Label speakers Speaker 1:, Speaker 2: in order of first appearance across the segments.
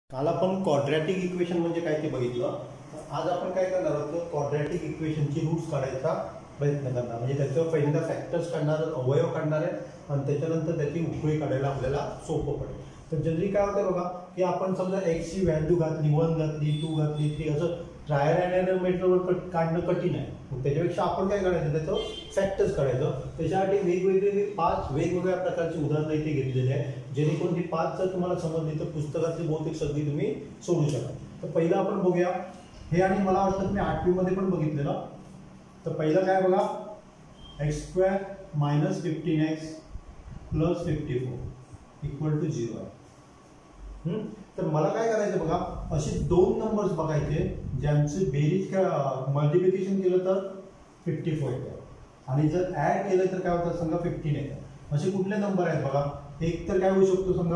Speaker 1: काल आपण quadratic equation म्हणजे काय ते बघितलं. आज आपण काय करणार आहोत, क्वाड्रॅटिक इक्वेशनची रूट्स काढायचा प्रयत्न करणार. म्हणजे त्याचं पहिल्यांदा फॅक्टर्स काढणार, अवयव काढणार आहे आणि त्याच्यानंतर त्याची उकळी काढायला आपल्याला सोपं पडेल. तर जनरली काय होतं बघा, की आपण समजा एक्सची व्हॅल्यू घातली, 1 घातली, 2 घातली, 3 असं ट्रायल अँड एरर मेथडवर काढणं कठीण आहे. मग त्याच्यापेक्षा आपण काय करायचं, त्याचं फॅक्टर्स काढायचं. त्याच्यासाठी वेगवेगळे 5 वेगवेगळ्या प्रकारची उदाहरणं इथे घेतलेली आहे, जेणेकरून ही 5 जर तुम्हाला समजली तर पुस्तकातली बहुतेक सगळी तुम्ही सोडू शकाल. तर पहिलं आपण बघूया हे, आणि मला वाटतं तुम्ही 8वी मध्ये पण बघितलेलं. तर पहिलं काय बघा, x² - 15x + 54 = 0 आहे. तर मला काय करायचं बघा, असे 2 नंबर्स बघायचे ज्यांची बेरीज मल्टिप्लिकेशन केलं तर 54 येतं आणि जर ऍड केलं तर काय होतं समजा 15 येतं. असे कुठले नंबर आहेत बघा, एक तर काय होऊ शकतो समजा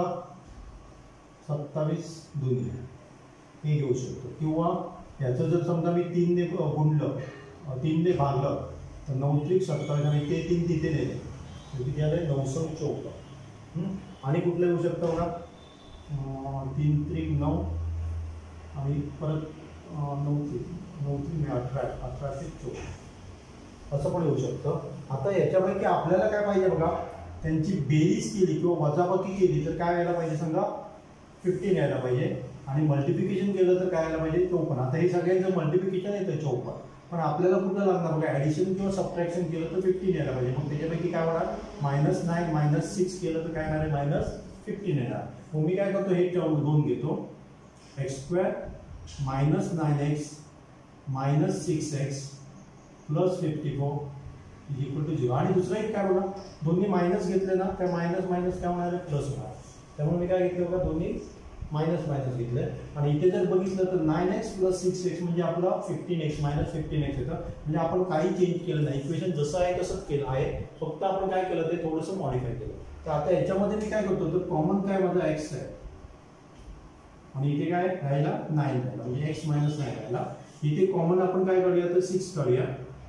Speaker 1: 27 2 हे घेऊ शकतो, किंवा याचं जर समजा मी 3 ने गुणलं, 3 ने भागलं तर 9 त्रिक 27 आणि ते 3 तिथे नेले तर किती आले 914. आणि कुठलं येऊ शकतं बघा, 3 त्रिक 9 आणि परत 9 त्रिक 18 18 ते 24 असं पण येऊ शकतं. आता याच्यापैकी आपल्याला काय पाहिजे बघा, त्यांची बेरीज केली किंवा वजाबाकी केली तर काय यायला पाहिजे, समजा 15 यायला पाहिजे, आणि मल्टिप्लिकेशन केलं तर काय यायला पाहिजे 54. आता हे सगळ्यांचं मल्टिप्लिकेशन येतं 54, पण आपल्याला कुठलं लागणार बघा, ॲडिशन किंवा सबट्रॅक्शन केलं तर 15 यायला पाहिजे. मग त्याच्यापैकी काय होणार, -9 - 6 केलं तर काय येणार आहे -15 येणार. मग मी काय करतो, हे टर्म 2 घेतो, x² - 9x - 6x + 54 = 0. आणि दुसरं एक काय बघा, दोन्ही मायनस घेतले ना, त्या मायनस मायनस काय होणार आहे, प्लस होणार. त्यामुळे मी काय घेतलं बघा, दोन्ही मायनस मायनस घेतले. आणि इथे जर बघितलं तर 9x + 6x म्हणजे आपला 15x -15x येतं. म्हणजे आपण काही चेंज केलं नाही, इक्वेशन जसं आहे तसंच केलं आहे, फक्त आपण काय केलं ते थोडंसं मॉडिफाय केलं. तर आता याच्यामध्ये मी काय करतो, तर कॉमन काय माझा x आहे आणि इथे काय राहिला 9 राहिला, म्हणजे x - 9 राहिला. इथे कॉमन आपण काय करूया, तर 6 करूया,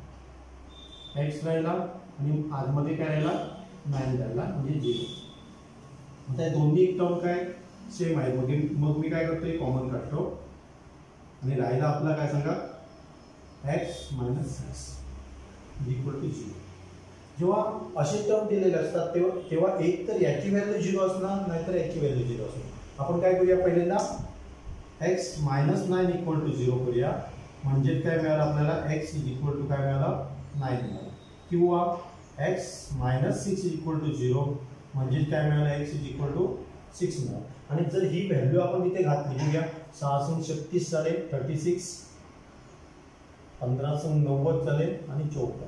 Speaker 1: x राहिला आणि आतमध्ये काय राहिला 9 राहिला, म्हणजे 0. आता दोन्ही एक टर्म काय सेम आहे, मग मी काय करतो, कॉमन काढतो आणि राहिला आपला काय सांगा, x - 6 = 0. जेव्हा असे टर्म दिलेले असतात तेव्हा एक तर याची व्हॅल्यू 0 असणार, नाहीतर याची व्हॅल्यू 0 असणार. आपण काय करूया, पहिल्यांदा x - 9 = 0 करूया, म्हणजे काय मिळालं आपल्याला, x = काय मिळालं 9 मिळालं. किंवा x - 6 = 0 म्हणजे काय मिळालं, x = 6 मिळालं. आणि जर ही व्हॅल्यू आपण इथे घातली, बघूया 6 × 36 झाले 36, 15 × 90 झाले आणि 54.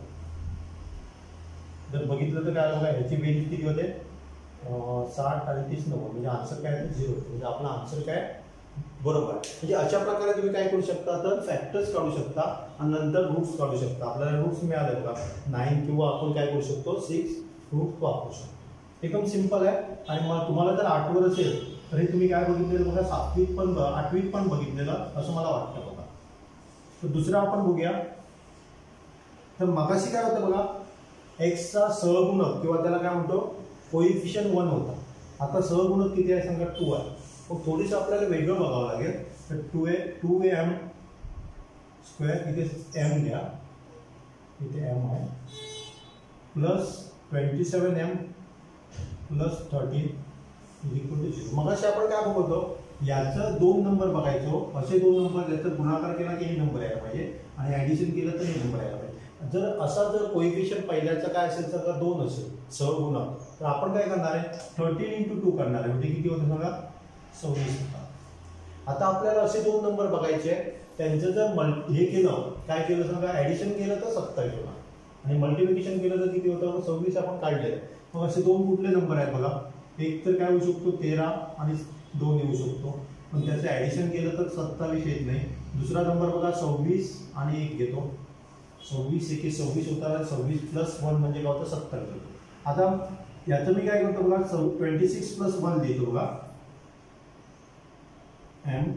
Speaker 1: जर बघितलं तर काय बघा, ह्याची बेरीज किती होते, 60 आणि 30 90, म्हणजे आन्सर काय आहे 0. म्हणजे आपला आन्सर काय बरोबर आहे. म्हणजे अशा प्रकारे तुम्ही काय करू शकता, तर फॅक्टर्स काढू शकता आणि नंतर रूट्स काढू शकता. आपल्याला रूट्स मिळाले बघा 9, किंवा आपण काय करू शकतो 6 रूट वापरू शकतो. एकदम सिंपल आहे. आणि मग तुम्हाला जर आठवत असेल तर हे तुम्ही काय बघितलेलं बघा, 7वीत पण 8वीत पण बघितलेलं असं मला वाटतं बघा. तर दुसरं आपण बघूया. तर मगाशी काय होतं बघा, एक्सचा सहगुणक किंवा त्याला काय म्हणतो कोइफिशियंट 1 होता. आता सहगुणक किती आहे सांगा, 2 आहे. मग थोडीसं आपल्याला वेगळं बघावं लागेल. तर 2am², इथे m घ्या, इथे m आहे, प्लस 27m + 13 = 0. मगाशी आपण काय बघतो, याचं 2 नंबर बघायचो, असे 2 नंबर ज्याचा गुणाकार केला की हे नंबर यायला पाहिजे आणि ॲडिशन केलं तर हे नंबर यायला पाहिजे. जर कोइफिशियंट पहिल्याचं काय असेल तर 2 असेल सहगुणक, तर आपण काय करणार आहे 13 × 2 करणार आहे, म्हणजे किती होतं सांगा 26 होता. आता आपल्याला असे 2 नंबर बघायचे, त्यांचं जर हे केलं, काय केलं सांगा, ॲडिशन केलं तर 27 होणार आणि मल्टिप्लिकेशन केलं तर किती होतं 26 आपण काढलेलं आहे. मग असे 2 कुठले नंबर आहेत बघा, एक तर काय होऊ शकतो 13 आणि 2 येऊ शकतो, पण त्याचं ॲडिशन केलं तर 27 येत नाही. दुसरा नंबर बघा 26 आणि 1 घेतो, 26 1 26 होता, 26 + 1 म्हणजे काय होतं 27 घेतो. आता याचं मी काय करतो बघा, 26 + 1 लिहितो बघा, m²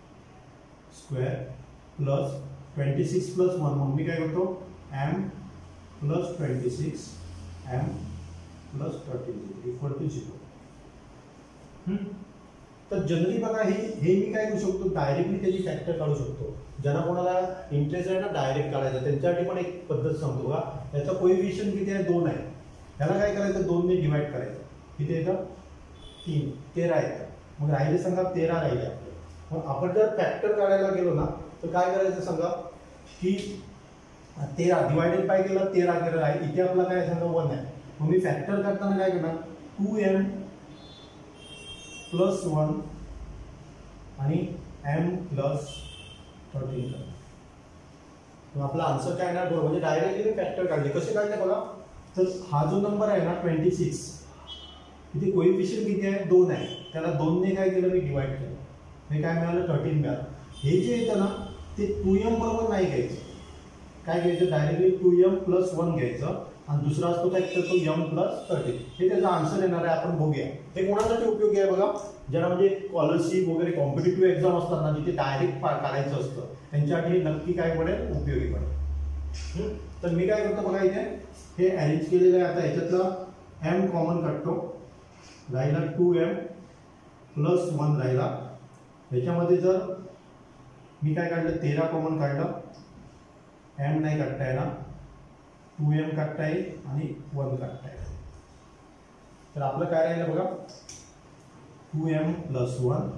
Speaker 1: + 26 + 1, मग मी काय करतो m + 26 m + 13 = 0. तर जनरली बघा हे मी काय करू शकतो, डायरेक्टली त्याची फॅक्टर काढू शकतो. ज्यांना कोणाला इंटरेस्ट आहे ना डायरेक्ट काढायचं त्यांच्यासाठी पण एक पद्धत सांगतो बघा. याचा कोएफिशियंट किती आहे, 2 आहे. ह्याला काय करायचं, 2 ने डिवाइड करायचं. किती येतं, 3, 13 येतं. मग राहिले सांगा 13 राहिले आपले. मग आपण जर फॅक्टर काढायला गेलो ना तर काय करायचं सांगा की 13 डिवायडेड बाय केलं 13 केलं आहे. इथे आपला काय सांगा 1 आहे. मग मी फॅक्टर करताना काय करणार, 2m + 1 आणि m + 13 करणार. मग आपला आन्सर काय येणार बरोबर. म्हणजे डायरेक्टली मी फॅक्टर काढले. कसे काढले बघा. तर हा जो नंबर आहे ना 26, इथे कोएफिशियंट किती आहे, 2 आहे. त्याला 2 ने काय केलं मी डिवाइड केलं. हे काय मिळालं, 13 मिळालं. हे जे येतं ना ते 2m बरोबर नाही घ्यायचं. काय घ्यायचं, डायरेक्टली 2m + 1 घ्यायचं आणि दुसरा असतो फॅक्टर तो m + 13. हे त्याचा आन्सर येणार आहे. आपण बघूया हे कोणासाठी उपयोगी आहे बघा. ज्यांना म्हणजे स्कॉलरशिप वगैरे कॉम्पिटिटिव्ह एक्झाम असतात ना जिथे डायरेक्ट काढायचं असतं त्यांच्यासाठी हे नक्की काय पडेल, उपयोगी पडेल. तर मी काय करतो बघा, इथे हे अरेंज केलेलं आहे. आता ह्याच्यातलं m कॉमन काढतो, राहिला 2m + 1 राहिला. ह्याच्यामध्ये जर मी काय काढलं, 13 कॉमन काढलं, m नाही काढता येणार, 2m काढता येईल आणि 1 काढता येईल. तर आपलं काय राहिलं बघा, 2m + 1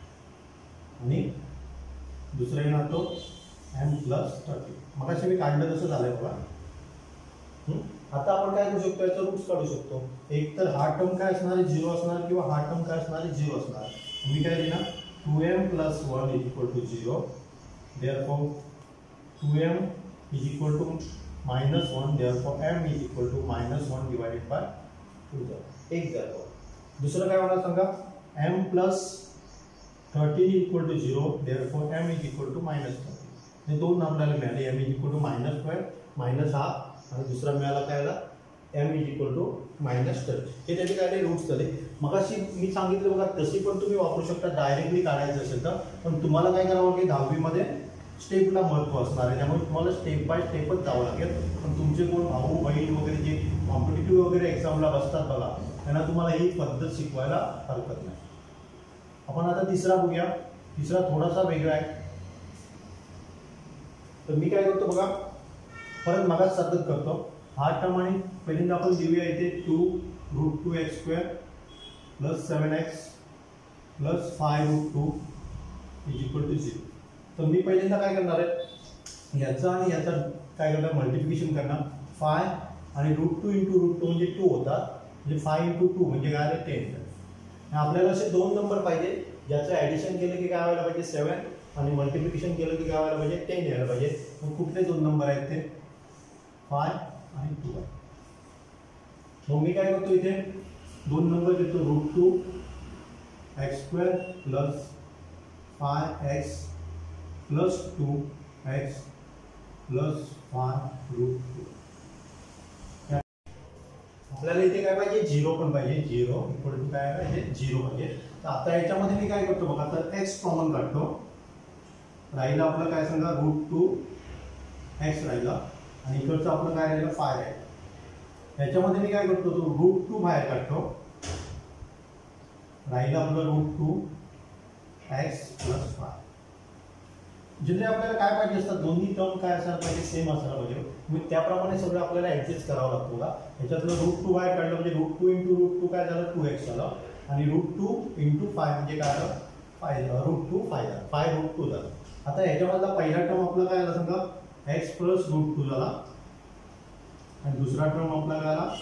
Speaker 1: आणि दुसरा येणार तो m + 13. मगाशी मी काढलं तसं झालंय बघा. आता आपण काय करू शकतो, याचा रूट्स काढू शकतो. एक तर हा टर्म काय असणार आहे, 0 असणार, किंवा हा टर्म काय असणार आहे, 0 असणार. मी काय लिहिणार, 2m + 1 = 0. therefore 2m = -1. therefore m = -1 divided by 2. एक झालं. दुसरं काय होणार सांगा, m + 13 = 0. therefore m = -13. हे दोन आपल्याला मिळाले. m = -12 मायनस हा आणि दुसरा मिळाला काय आला, m = -13. हे त्याचे काय रूट्स झाले. मगाशी मी सांगितलं बघा तशी पण तुम्ही वापरू शकता डायरेक्टली काढायचं असेल तर. पण तुम्हाला काय करावं की 10वी मध्ये स्टेपला महत्त्व असणार आहे. त्यामुळे तुम्हाला स्टेप बाय स्टेपच जावं लागेल. पण तुमचे कोण भाऊ बहीण वगैरे जे कॉम्पिटिटिव्ह वगैरे एक्झामला बसतात बघा त्यांना तुम्हाला ही पद्धत शिकवायला हरकत नाही. आपण आता तिसरा बघूया. तिसरा थोडासा वेगळा आहे. तर मी काय करतो बघा, परत मगाच सातत करतो. हा टर्म आणि पहिल्यांदा आपण लिहूया इथे 2√2x² + 7x + 5√2 = 0. तर मी पहिल्यांदा काय करणार आहे, याचा आणि याचा काय करणार, मल्टिप्लिकेशन करणार. 5 आणि √2 × √2 म्हणजे 2 होतात. म्हणजे 5 × 2 म्हणजे काय आलं, 10. आपल्याला असे दोन नंबर पाहिजे ज्याचं ॲडिशन केलं की काय व्हायला पाहिजे, 7 आणि मल्टिप्लिकेशन केलं की काय व्हायला पाहिजे, 10 यायला पाहिजे. मग कुठले दोन नंबर आहेत ते, 5 आणि 2 आहे. मग मी काय करतो, इथे दोन नंबर घेतो, √2x² + 5x + 2x + 5√2. आपल्याला इथे काय पाहिजे, 0 पण पाहिजे. 0 = काय पाहिजे, 0 पाहिजे. तर आता याच्यामध्ये मी काय करतो बघा, तर x कॉमन काढतो. राहिला आपलं काय सांगा, √2x राहिला आणि इकडचं आपलं काय राहिलं, 5 आहे. याच्यामध्ये मी काय करतो, तो √2 बाहेर काढतो. राहिलं आपलं √2x + 5. जनरली आपल्याला काय पाहिजे असतात, दोन्ही टर्म काय असायला पाहिजे, सेम असायला पाहिजे. मग त्याप्रमाणे सगळं आपल्याला ऍडजस्ट करावं लागतं बघा. ह्याच्यातलं √2 बाहेर काढलं म्हणजे √2 × √2 काय झालं, 2x झालं. आणि √2 × 5 म्हणजे काय झालं, 5 √2 5 झालं, 5√2 झालं. आता ह्याच्यामधला पहिला टर्म आपला काय झाला सांगा, x + √2 झाला. आणि दुसरा टर्म आपला काय आला,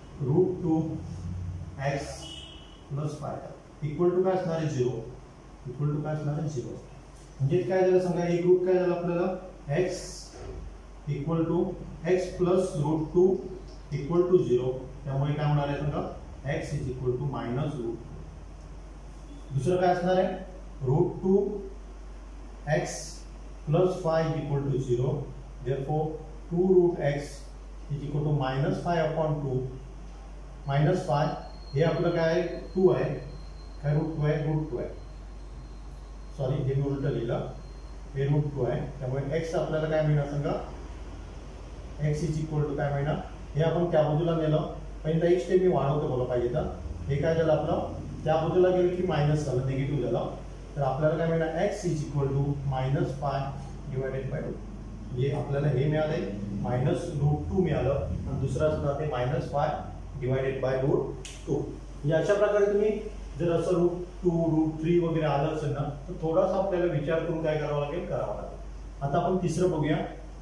Speaker 1: √2x + 5 = काय असणार आहे, 0. काय असणार आहे, 0. म्हणजे काय झालं सांगा, एक रूट काय झालं आपल्याला, x = x + √2 = 0. त्यामुळे काय होणार आहे सांगा, x = -√2. दुसरं काय असणार आहे, √2x + 5 = 0. therefore 2√x = -5/2. -5 हे आपलं काय आहे, 2 आहे. काय √2 आहे, √2 आहे. सॉरी, हे मी उलट लिहिलं, हे √2 आहे. त्यामुळे x आपल्याला काय मिळणार सांगा, x = काय मिळणार, हे आपण त्या बाजूला नेलं. पहिल्यांदा एक स्टेप मी वाढवतो बोला पाहिजे तर. हे काय झालं आपलं त्या बाजूला गेलं की मायनस झालं, निगेटिव्ह झालं, तर आपल्याला काय मिळणार x is equal to -5 divided by 2. म्हणजे आपल्याला हे मिळालंय -√2 मिळालं आणि दुसरं असणार ते -5 डिवायडेड बाय √2. म्हणजे अशा प्रकारे तुम्ही जर असं √2 √3 वगैरे आलं असेल ना तर थोडासा आपल्याला विचार करून काय करावं लागेल, करावं लागेल. आता आपण तिसरं बघूया.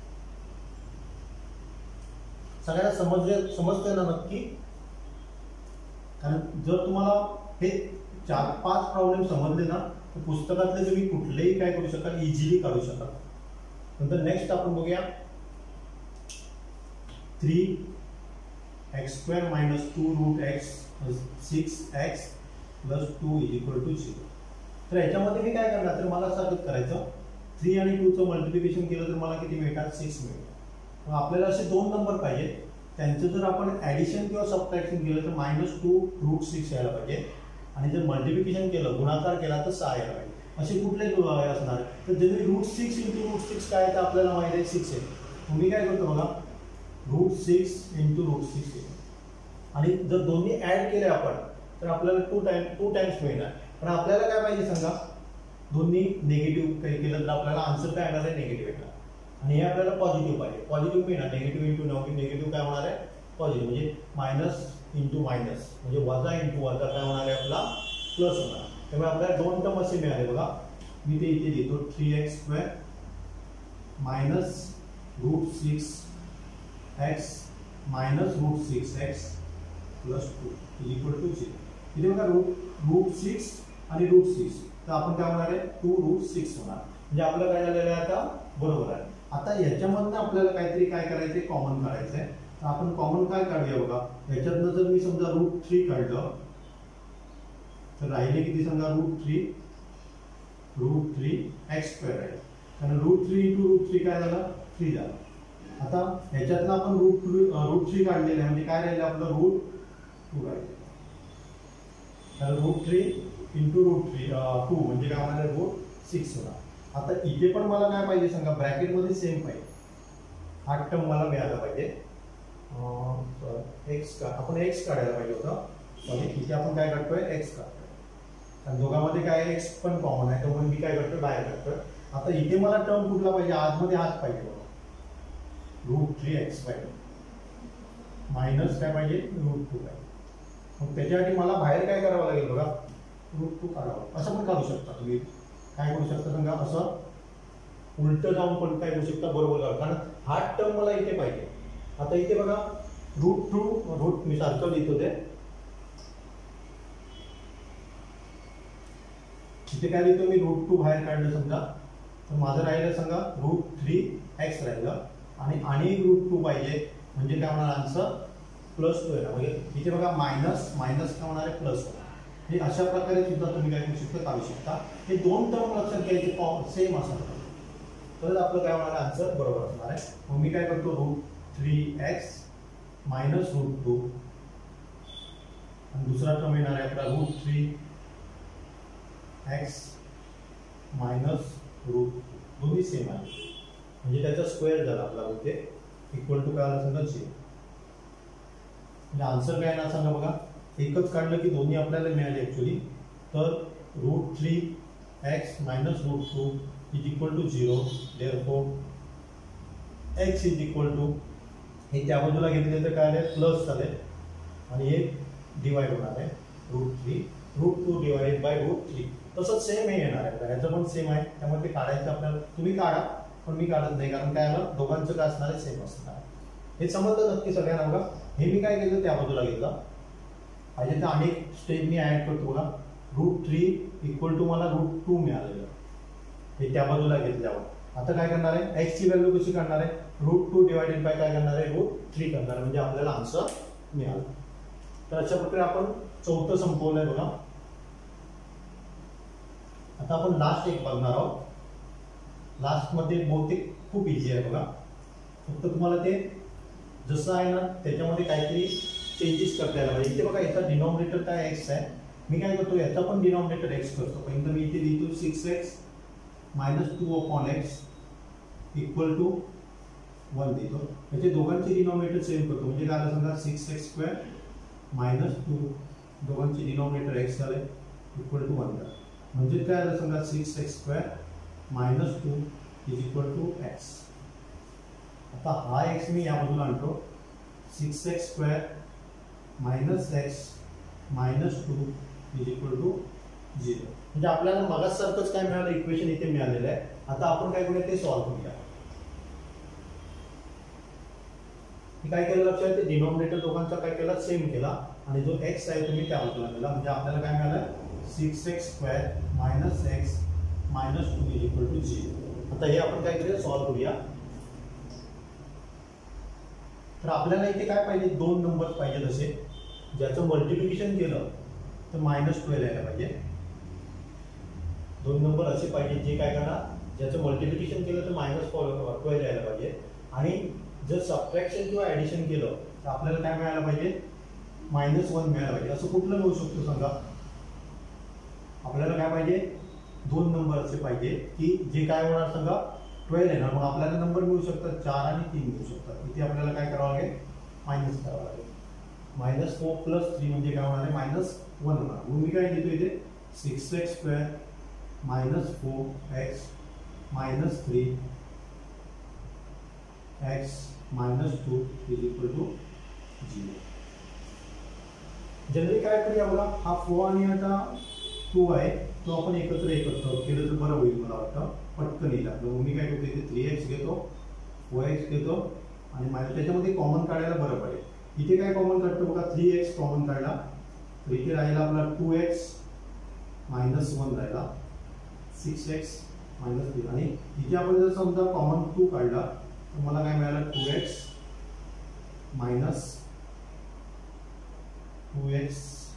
Speaker 1: सगळ्यांना समजतंय ना नक्की? कारण जर तुम्हाला हे 4-5 प्रॉब्लेम समजले ना तर पुस्तकातले तुम्ही कुठलेही काय करू शकाल, इझिली काढू शकाल. नंतर नेक्स्ट आपण बघूया 3x² - 2√x 6x + 2 = 0. तर याच्यामध्ये मी काय करणार, तर मला साबित करायचं 3 आणि 2 चं मल्टिप्लिकेशन केलं तर मला किती मिळतात, 6 मिळतात. मग आपल्याला असे दोन नंबर पाहिजे, त्यांचं जर आपण ॲडिशन किंवा सबट्रॅक्शन केलं तर -2√6 यायला पाहिजे आणि जर मल्टिप्लिकेशन केलं, गुणाकार केला तर 6 यायला पाहिजे. असे कुठले असणार, तर ज्यांनी √6 × √6 काय तर आपल्याला माहिती आहे 6 आहे. तुम्ही काय करतो बघा, √6 × √6 आहे आणि जर दोन्ही ॲड केले आपण तर आपल्याला 2 टाइम्स मिळणार. पण आपल्याला काय पाहिजे सांगा, दोन्ही निगेटिव्ह काही केलं तर आपल्याला आन्सर काय येणार आहे, निगेटिव्ह येणार. आणि हे आपल्याला पॉझिटिव्ह पाहिजे, पॉझिटिव्ह मिळणार. निगेटिव्ह × निगेटिव्ह काय होणार आहे, पॉझिटिव्ह. म्हणजे मायनस × मायनस म्हणजे वजा × वजा काय होणार आहे, आपला प्लस होणार. त्यामुळे आपल्याला दोन टर्म असे मिळाले बघा. मी ते इथे लिहितो 3x² - √6x -√6x + 2 = 0. इथे बघा √6 आणि √6 तर आपण काय होणार आहे, 2√6 होणार. म्हणजे आपलं काय झालेलं आहे आता, बरोबर आहे. आता याच्यामधनं आपल्याला काहीतरी काय करायचं, कॉमन काढायचं आहे. तर आपण कॉमन काय काढूया बघा. याच्यातनं जर मी समजा √3 काढलं तर राहिले किती सांगा, √3x² राहील. कारण √3 × √3 काय झालं, 3 झालं. आता ह्याच्यातनं आपण √3 काढलेलं आहे म्हणजे काय राहिलं आपलं, √2 राहिलं. तर √3 × √2 म्हणजे काय होणार, √6 होणार. आता इथे पण मला काय पाहिजे सांगा, ब्रॅकेटमध्ये सेम पाहिजे. हा टर्म मला मिळाला पाहिजे. आपण x काढायला पाहिजे होतं, म्हणजे इथे आपण काय करतोय, x काढतोय. आणि दोघांमध्ये काय x पण कॉमन आहे, त्यामुळे मी काय करतोय, बाहेर काढतोय. आता इथे मला टर्म कुठला पाहिजे, आतमध्ये हाच पाहिजे बघा, √3x पाहिजे मायनस काय पाहिजे, √2 पाहिजे. मग त्याच्यासाठी मला बाहेर काय करावं लागेल बघा, √2 काढावं. असं पण काढू शकता तुम्ही. काय करू शकता सांगा, असं उलट जाऊन पण काय करू शकता, बरोबर. कारण हा टर्म मला इथे पाहिजे. आता इथे बघा √2 मी सारखं लिहितो ते, इथे काय लिहितो मी, √2 बाहेर काढलं समजा तर माझं राहिलं सांगा √3x राहिलं आणि √2 पाहिजे म्हणजे काय होणार, आन्सर +2 येणार. म्हणजे इथे बघा मायनस मायनस काय होणार आहे, प्लस होणार. हे अशा प्रकारे सुद्धा तुम्ही काय करू शकता, काढू शकता. हे दोन टर्म लक्षात घ्यायचे, सेम असणार तर आपलं काय होणार, आन्सर बरोबर असणार आहे. मग मी काय करतो, √3x - √2 आणि दुसरा टर्म येणार आहे आपला √3x - √2. दोन्ही सेम आहे म्हणजे त्याचा स्क्वेअर झाला आपला, म्हणजे इक्वल टू काय आला सांगा, 0. म्हणजे आन्सर काय येणार सांगा बघा. एकच काढलं की दोन्ही आपल्याला मिळाले ॲक्च्युली. तर √3x - √2 = 0. देअरफॉर x हे त्या बाजूला घेतले तर काय आले, प्लस झाले आणि हे डिवाइड होणार आहे √2 डिवाइडेड बाय √3. तसंच सेम हे येणार आहे, ह्याचं पण सेम आहे. त्यामुळे ते काढायचं आपल्याला, तुम्ही काढा पण मी काढत नाही, कारण काय आलं, दोघांचं काय असणार आहे, सेम असणार आहे. हे समजलं नक्की सगळ्यांना बघा. हे मी काय केलं, त्या बाजूला घेतलं पाहिजे तर अनेक स्टेप मी ऍड करतो बघा. √3 = मला √2 मिळालेलं, हे त्या बाजूला घेतल्यावर. आता काय करणार आहे, x ची व्हॅल्यू कशी काढणार आहे, √2 डिवायडेड बाय काय करणार आहे, √3 करणार म्हणजे आपल्याला आन्सर मिळाला. तर अशा प्रकारे आपण चौथं संपवलंय बघा. आता आपण लास्ट एक बघणार आहोत. लास्ट मध्ये बहुतेक खूप इझी आहे बघा. फक्त तुम्हाला ते जसं आहे ना त्याच्यामध्ये काहीतरी चेंजेस करता यायला पाहिजे. इथे बघा, याचा डिनॉमिनेटर काय x आहे, मी काय करतो, याचा पण डिनॉमिनेटर x करतो. पहिल्यांदा मी इथे लिहितो 6x - 2/x = 1 देतो. याचे दोघांचे डिनॉमिनेटर सेम करतो म्हणजे काय सांगा, 6x² - 2 दोघांची डिनॉमिनेटर एक्स झाले इक्वल टू 1 झालं. म्हणजे काय झालं सांगा 6x² minus 2 is equal to x. आता हा एक्स मी या बाजूला आणतो 6x² minus x minus 2 is equal to 0. म्हणजे आपल्याला मगासारखंच काय मिळालं इक्वेशन इथे मिळालेलं आहे. आता आपण काय करूया ते सॉल्व्ह करूया. काय केलं लक्षात ते डिनॉमिनेटर दोघांचा काय केला सेम केला आणि जो एक्स आहे तुम्ही त्या बाजूला केला. म्हणजे आपल्याला काय मिळालं 6x² minus x minus 2 is equal to 0. आता हे आपण काय करूया सॉल्व्ह करूया. तर आपल्याला इथे काय पाहिजे दोन नंबर पाहिजे तसे ज्याचं मल्टिप्लिकेशन केलं तर -12 यायला पाहिजे. दोन नंबर असे पाहिजे जे काय करणार ज्याचं मल्टिप्लिकेशन केलं तर -12 यायला पाहिजे. आणि जर सबट्रॅक्शन किंवा ॲडिशन केलं तर आपल्याला काय मिळायला पाहिजे -1 मिळायला पाहिजे. असं कुठलं मिळू शकतो सांगा. आपल्याला काय पाहिजे दोन नंबर असे पाहिजे की जे काय होणार सांगा 12 येणार. मग आपल्याला नंबर मिळू शकतात 4 आणि 3 मिळू शकतात. इथे आपल्याला काय करावं लागेल मायनस करावं लागेल. -4 + 3 म्हणजे काय होणार आहे -1 होणार. मग मी काय घेतो इथे 6x² minus 4x minus 3 x minus 2 is equal to 0. Generally काय करूया बघा हा 4 आणि आता 2 आहे तो आपण एकत्र केलं तर बरं होईल मला वाटतं पटकन येईल आपलं. मी काय करतो इथे 3x घेतो 4x घेतो आणि माझ्या त्याच्यामध्ये कॉमन काढायला बरं पडेल. इथे काय कॉमन काढतो बघा 3x कॉमन काढला तर इथे राहिला आपला 2x मायनस 1 राहिला 6x मायनस 3 आणि इथे आपण जर समजा कॉमन 2 काढला तर मला काय मिळालं 2x मायनस 2x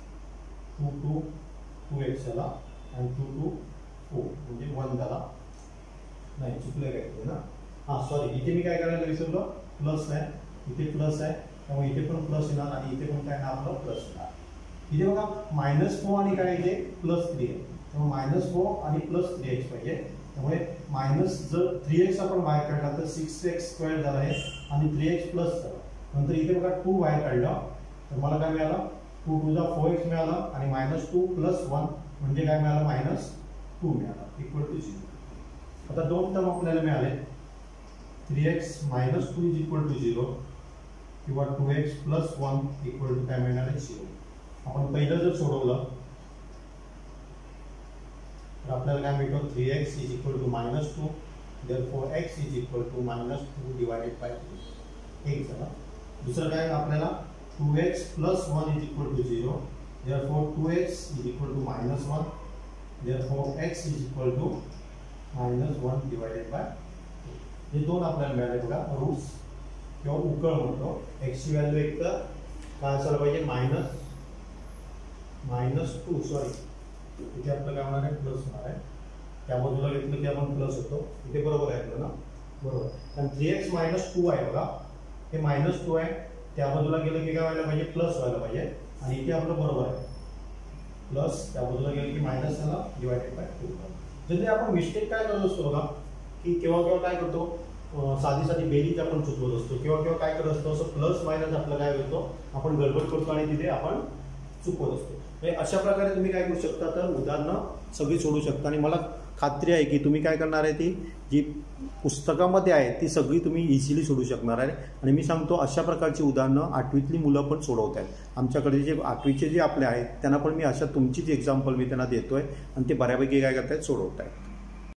Speaker 1: 2x झाला आणि 2 4 म्हणजे 1 झाला. नाही चुकलं काय ना. हां सॉरी इथे मी काय करायला विसरलो प्लस आहे इथे प्लस आहे त्यामुळे इथे पण प्लस येणार आणि इथे पण काय ना आपलं प्लस येणार. इथे बघा -4 आणि काय इथे +3 आहे त्यामुळे -4 आणि +3x पाहिजे. त्यामुळे मायनस जर 3x आपण बाहेर काढला तर 6x² झाला आहे आणि 3x प्लस झाला. नंतर इथे बघा 2 बाहेर काढला तर मला काय मिळालं 2 × 2 4x मिळालं आणि -2 + 1 म्हणजे काय मिळालं -2 मिळालं इक्वल टू 0. आता दोन टर्म आपल्याला मिळाले 3x minus 2 is equal to 0 किंवा 2x + 1 इक्वल टू काय मिळणार आहे 0. आपण पहिलं जर सोडवलं तर आपल्याला काय मिळतो 3x is equal to -2 therefore x is equal to -2 divided by 2 एक झाला. दुसरं काय आपल्याला 2x + 1 is equal to 0 therefore 2x is equal to -1 therefore x is equal to -1 divided by 2. हे दोन आपल्याला मिळाले बघा रूट्स किंवा उकळ म्हणतो. x ची व्हॅल्यू एक तर काय असायला पाहिजे -2 सॉरी इथे आपलं काय होणार आहे प्लस होणार आहे. त्या बाजूला घेतलं की आपण प्लस होतो इथे बरोबर आहे आपलं ना बरोबर. कारण 3x -2 आहे बघा हे -2 आहे त्या बाजूला गेलं की काय व्हायला पाहिजे प्लस व्हायला पाहिजे आणि इथे आपलं बरोबर आहे प्लस त्या बाजूला गेलं की मायनस झाला डिवायडेड बाय 2. म्हणजे आपण मिस्टेक काय करत असतो बघा की केव्हा काय करतो साधी बेरीज आपण चुकवत असतो किंवा काय करत असतो असं प्लस मायनस आपलं काय होतो आपण गडबड करतो आणि तिथे आपण चुकवत असतो. अशा प्रकारे तुम्ही काय करू शकता तर उदाहरणं सगळी सोडू शकता आणि मला खात्री आहे की तुम्ही काय करणार आहे ती जी पुस्तकामध्ये आहे ती सगळी तुम्ही इझिली सोडू शकणार आहे. आणि मी सांगतो अशा प्रकारची उदाहरणं 8वीतली मुलं पण सोडवत आहेत. आमच्याकडे जे 8वीचे जे आपले आहेत त्यांना पण मी अशा तुमचीच एक्झाम्पल मी त्यांना देतोय आणि ते बऱ्यापैकी काय करतायत सोडवत आहेत.